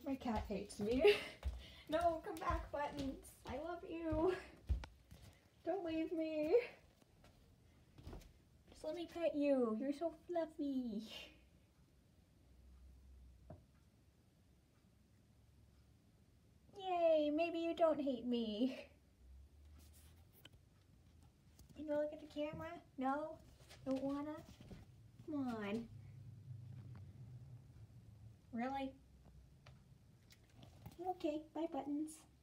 My cat hates me. No, come back, Buttons. I love you. Don't leave me. Just let me pet you. You're so fluffy. Yay, maybe you don't hate me. You wanna look at the camera? No? Don't wanna? Come on. Really? Okay, bye, Buttons.